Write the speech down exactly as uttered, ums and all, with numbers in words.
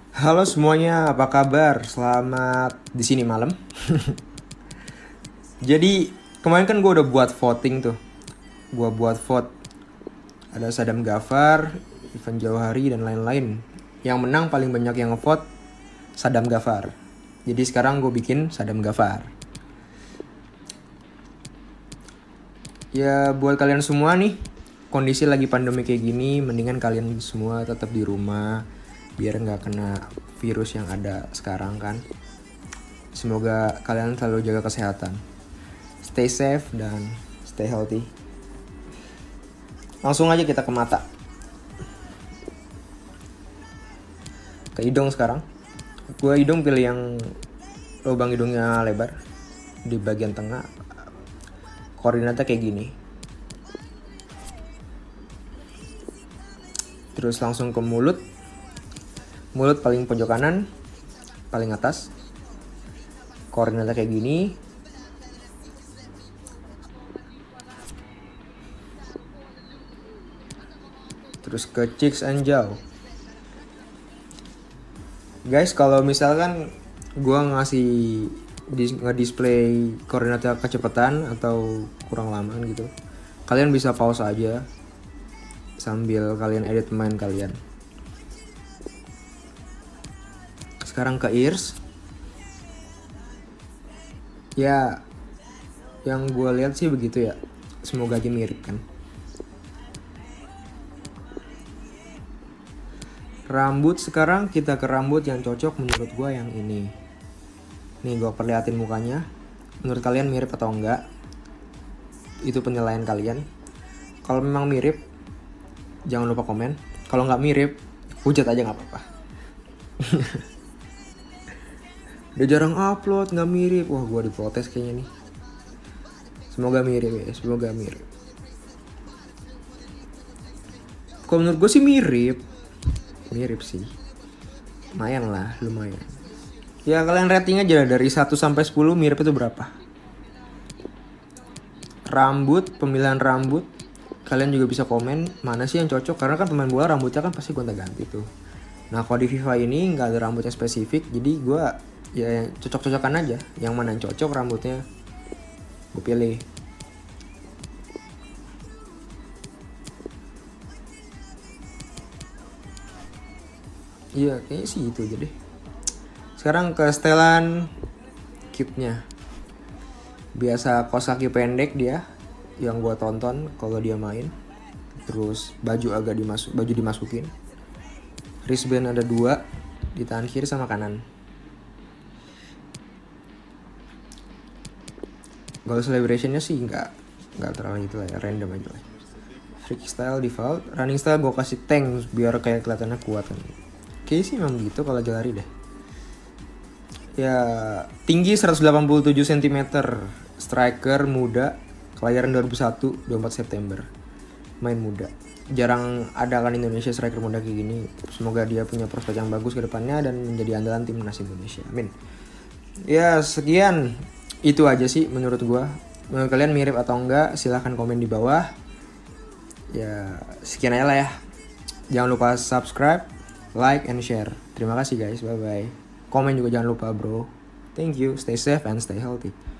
Halo semuanya, apa kabar? Selamat di sini malam. Jadi kemarin kan gue udah buat voting tuh. Gue buat vote. Ada Sadam Ghaffar, Ivan Jauhari dan lain-lain. Yang menang paling banyak yang ngevote Sadam Ghaffar. Jadi sekarang gue bikin Sadam Ghaffar. Ya buat kalian semua nih, kondisi lagi pandemi kayak gini, mendingan kalian semua tetap di rumah biar nggak kena virus yang ada sekarang kan. Semoga kalian selalu jaga kesehatan, stay safe dan stay healthy. Langsung aja kita ke mata, ke hidung sekarang. Gue hidung pilih yang lubang hidungnya lebar di bagian tengah, koordinatnya kayak gini. Terus langsung ke mulut. Mulut paling pojok kanan, paling atas. Koordinatnya kayak gini. Terus ke cheeks and jaw. Guys, kalau misalkan gua ngasih nge-display koordinatnya kecepatan atau kurang lama gitu, kalian bisa pause aja sambil kalian edit main kalian. Sekarang ke ears. Ya, yang gue lihat sih begitu ya. Semoga aja mirip kan. Rambut, sekarang kita ke rambut yang cocok menurut gue yang ini. Nih gue perlihatin mukanya. Menurut kalian mirip atau enggak? Itu penilaian kalian. Kalau memang mirip, jangan lupa komen. Kalau nggak mirip, hujat aja nggak apa-apa. Udah jarang upload, nggak mirip. Wah, gue diprotes kayaknya nih. Semoga mirip ya, semoga mirip. Kalau menurut gue sih mirip. Mirip sih. Lumayan lah, lumayan. Ya kalian rating aja dari satu sampai sepuluh mirip itu berapa. Rambut, pemilihan rambut. Kalian juga bisa komen mana sih yang cocok. Karena kan pemain bola rambutnya kan pasti gonta-ganti tuh. Nah kalau di FIFA ini nggak ada rambutnya spesifik. Jadi gue ya cocok-cocokan aja. Yang mana yang cocok rambutnya gue pilih. Iya kayaknya sih itu aja deh. Sekarang ke setelan kitnya. Biasa kaos kaki pendek dia yang gue tonton kalau dia main. Terus baju agak dimasuk, baju dimasukin. Wristband ada dua di tangan kiri sama kanan. Goal celebrationnya sih nggak nggak terlalu itu lah ya, random aja lah. Freak style default, running style gue kasih tank biar kayak kelihatannya kuat kan. Kayaknya sih memang gitu kalau aja lari deh. Ya tinggi seratus delapan puluh tujuh sentimeter, striker muda, kelahiran dua ribu satu, dua puluh empat September, main muda. Jarang ada kan Indonesia striker muda kayak gini. Semoga dia punya prospek yang bagus ke depannya dan menjadi andalan timnas Indonesia. Amin. Ya sekian. Itu aja sih menurut gue. Menurut kalian mirip atau enggak, silahkan komen di bawah. Ya sekian aja lah ya. Jangan lupa subscribe, like, and share. Terima kasih guys, bye bye. Komen juga jangan lupa bro. Thank you, stay safe and stay healthy.